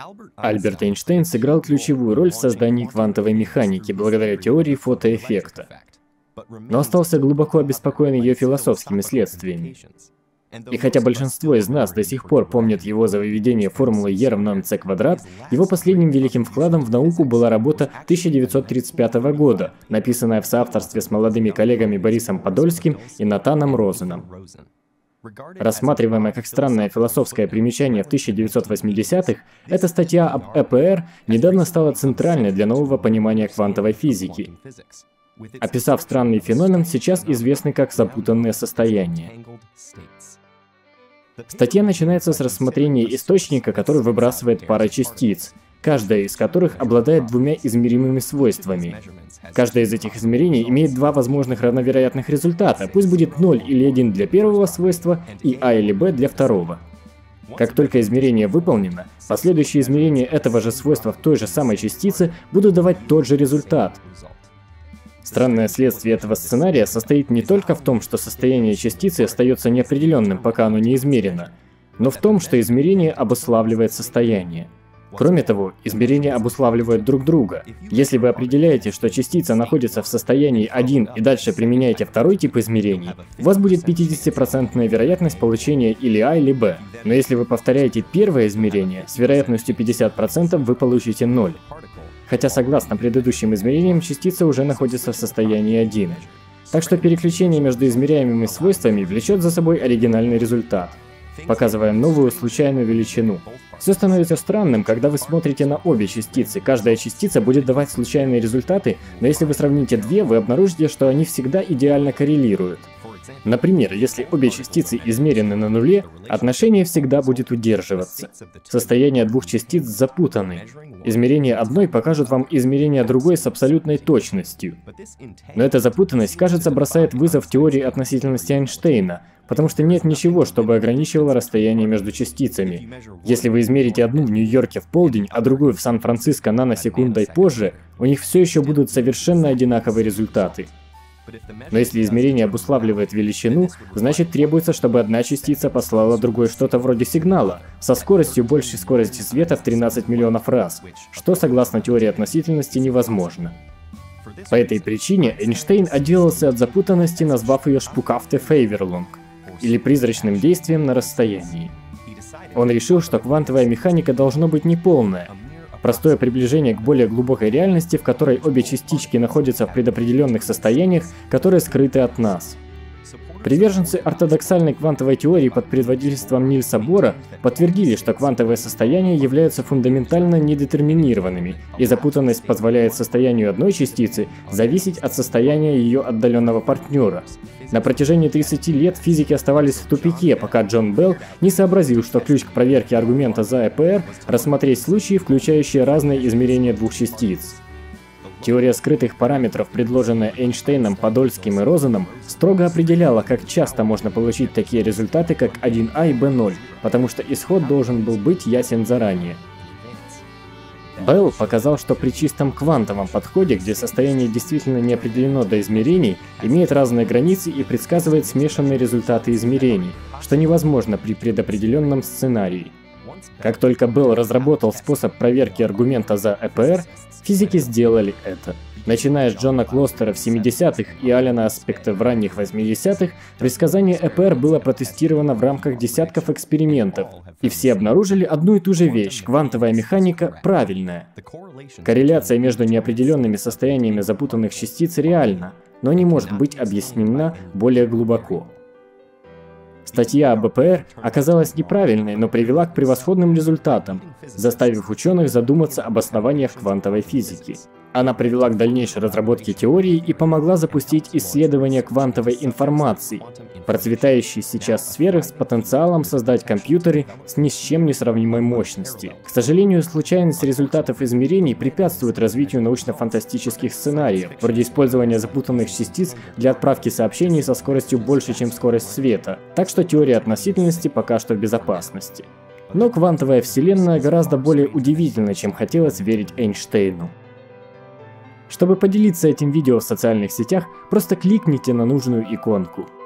Альберт Эйнштейн сыграл ключевую роль в создании квантовой механики благодаря теории фотоэффекта, но остался глубоко обеспокоен ее философскими следствиями. И хотя большинство из нас до сих пор помнят его за выведение формулы E равно mc квадрат, его последним великим вкладом в науку была работа 1935 года, написанная в соавторстве с молодыми коллегами Борисом Подольским и Натаном Розеном. Рассматриваемая как странное философское примечание в 1980-х, эта статья об ЭПР недавно стала центральной для нового понимания квантовой физики. Описав странный феномен, сейчас известный как запутанное состояние. Статья начинается с рассмотрения источника, который выбрасывает пара частиц, каждая из которых обладает двумя измеримыми свойствами. Каждое из этих измерений имеет два возможных равновероятных результата, пусть будет 0 или 1 для первого свойства и А или Б для второго. Как только измерение выполнено, последующие измерения этого же свойства в той же самой частице будут давать тот же результат. Странное следствие этого сценария состоит не только в том, что состояние частицы остается неопределенным, пока оно не измерено, но в том, что измерение обуславливает состояние. Кроме того, измерения обуславливают друг друга. Если вы определяете, что частица находится в состоянии 1 и дальше применяете второй тип измерений, у вас будет 50% вероятность получения или А, или Б. Но если вы повторяете первое измерение, с вероятностью 50% вы получите 0. Хотя согласно предыдущим измерениям, частица уже находится в состоянии 1. Так что переключение между измеряемыми свойствами влечет за собой оригинальный результат, показывая новую случайную величину. Все становится странным, когда вы смотрите на обе частицы. Каждая частица будет давать случайные результаты, но если вы сравните две, вы обнаружите, что они всегда идеально коррелируют. Например, если обе частицы измерены на нуле, отношение всегда будет удерживаться. Состояния двух частиц запутаны. Измерения одной покажут вам измерения другой с абсолютной точностью. Но эта запутанность, кажется, бросает вызов теории относительности Эйнштейна, потому что нет ничего, чтобы ограничивало расстояние между частицами. Если вы измерите одну в Нью-Йорке в полдень, а другую в Сан-Франциско наносекундой позже, у них все еще будут совершенно одинаковые результаты. Но если измерение обуславливает величину, значит требуется, чтобы одна частица послала другой что-то вроде сигнала, со скоростью большей скорости света в 13 миллионов раз, что, согласно теории относительности, невозможно. По этой причине Эйнштейн отделался от запутанности, назвав ее «шпукафте фейверлунг», или призрачным действием на расстоянии. Он решил, что квантовая механика должно быть неполная, простое приближение к более глубокой реальности, в которой обе частички находятся в предопределенных состояниях, которые скрыты от нас. Приверженцы ортодоксальной квантовой теории под предводительством Нильса Бора подтвердили, что квантовые состояния являются фундаментально недетерминированными, и запутанность позволяет состоянию одной частицы зависеть от состояния ее отдаленного партнера. На протяжении 30 лет физики оставались в тупике, пока Джон Белл не сообразил, что ключ к проверке аргумента за ЭПР – рассмотреть случаи, включающие разные измерения двух частиц. Теория скрытых параметров, предложенная Эйнштейном, Подольским и Розеном, строго определяла, как часто можно получить такие результаты, как 1А и B0, потому что исход должен был быть ясен заранее. Белл показал, что при чистом квантовом подходе, где состояние действительно не определено до измерений, имеет разные границы и предсказывает смешанные результаты измерений, что невозможно при предопределенном сценарии. Как только Белл разработал способ проверки аргумента за ЭПР, физики сделали это. Начиная с Джона Клостера в 70-х и Алена Аспекта в ранних 80-х, предсказание ЭПР было протестировано в рамках десятков экспериментов, и все обнаружили одну и ту же вещь – квантовая механика правильная. Корреляция между неопределенными состояниями запутанных частиц реальна, но не может быть объяснена более глубоко. Статья об ЭПР оказалась неправильной, но привела к превосходным результатам, заставив ученых задуматься об основаниях квантовой физики. Она привела к дальнейшей разработке теории и помогла запустить исследование квантовой информации, процветающей сейчас сферы с потенциалом создать компьютеры с ни с чем не сравнимой мощности. К сожалению, случайность результатов измерений препятствует развитию научно-фантастических сценариев, вроде использования запутанных частиц для отправки сообщений со скоростью больше, чем скорость света, так что теория относительности пока что в безопасности. Но квантовая вселенная гораздо более удивительна, чем хотелось верить Эйнштейну. Чтобы поделиться этим видео в социальных сетях, просто кликните на нужную иконку.